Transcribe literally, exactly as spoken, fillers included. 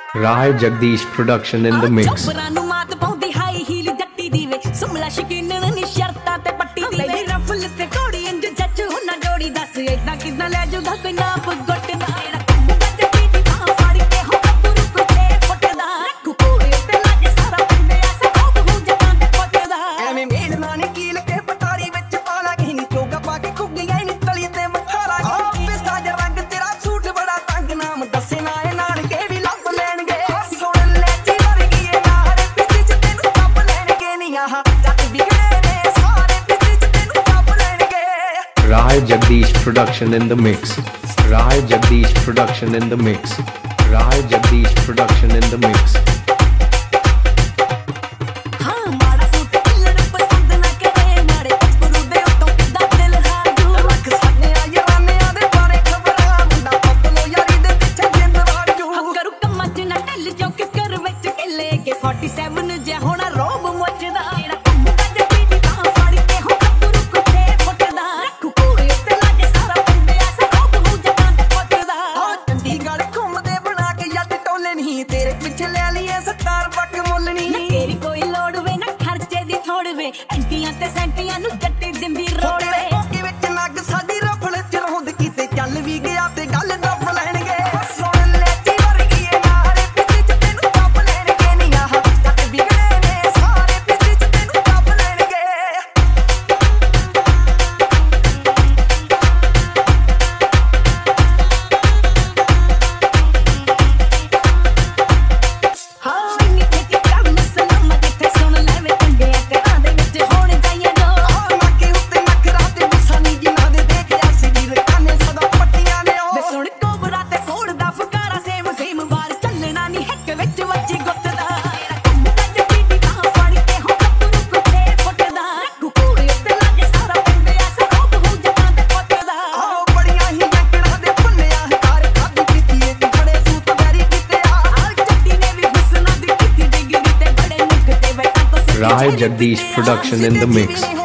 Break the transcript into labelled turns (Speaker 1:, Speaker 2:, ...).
Speaker 1: Rai Jagdish production in the mix. Rai Jagdish production in the mix. Rai Jagdish production in the mix. Rai Jagdish production in the mix.
Speaker 2: ਐਂਟੀਆਂ ਤੇ ਸੈਂਟੀਆਂ ਨੂੰ ਜੱਟੀ ਦਿੰਦੀ ਰੋੜ ਵੇ ਕੋਕੀ ਵਿੱਚ ਲੱਗ ਸਾਡੀ rifle ਚਰਹੁੰਦ ਕੀਤੇ ਚੱਲ ਵੀ ਗਿਆ ਤੇ ਗੱਲ ਦੱਬ ਲੈਣਗੇ ਸੁਣ ਲੈ ਚੀ ਵਰਗੀ ਏ ਨਾਰੇ ਪਿੱਛੇ ਚ ਤੈਨੂੰ ਦੱਬ ਲੈਣਗੇ ਨੀ ਆਹ ਜੱਟ ਵਿਗੜੇ ਨੇ ਸਾਰੇ ਪਿੱਛੇ ਚ ਤੈਨੂੰ ਦੱਬ ਲੈਣਗੇ ਹਾਂ ਇੰਨੀ ਛੇਤੀ ਕਰ ਮਸਲਾ ਜਿੱਥੇ ਸੁਣ ਲੈਵੇ ਕੰਡੇ ਕਰਾਂ ਦੇ ਵਿੱਚ ਹੋਣ ਜਾਈਏ ਜੋ ਨਾਕੇ ਉੱਤੇ ਨਖਰਾ ਤੇ ਮਸਾਨੀ ਜਿਨ੍ਹਾਂ ਦੇ ਦੇਖਿਆ ਸੀ ਵੀਰ ਕਾਨੇ ਸਦਾ ਪੱਟੀਆਂ ਨੇ ਉਹ ਵੇ ਸੁਣ ਕੋਬਰਾ ਤੇ ਫੋੜ ਦਾ ਫਕਾਰਾ ਸੇਮ ਸੇਮ ਵਾਰ ਚੱਲਣਾ ਨਹੀਂ ਹੱਕ ਵਿੱਚ ਵੱਜੀ ਗੁੱਤ ਦਾ ਤੇਰਾ ਕੰਮ ਕੱਜ ਪੀੜੀ ਤਾਂ ਫੜ ਕੇ ਹੋ ਕੱਪਰੂ ਕੁੱਤੇ ਫੁੱਟਦਾ ਕੁਕੂੜੇ ਉੱਤੇ ਲੱਗੇ ਸਾਰਾ ਪਿੰਡ ਐਸਾ ਰੋਕ ਹੋ ਜਕਾਂ ਤੇ ਪੁੱਟਦਾ ਆਹ ਬੜੀਆਂ ਹੀ ਜੱਕੜਾਂ ਦੇ ਫੁੱਲਿਆ ਹਕਾਰ ਖਾਦੀ ਪੀਤੀ ਏ ਬੜੇ ਸੂਤ ਵੈਰੀ ਕੀਤੇ ਆ ਜੱਟੀ ਨੇ ਵੀ ਹੁਸਨਾ ਦੀ ਕੀਤੀ ਡਿਗਰੀ ਤੇ ਬੜੇ ਨੁਕਤੇ ਬੈਠਾ
Speaker 1: Rai Jagdish production in the mix.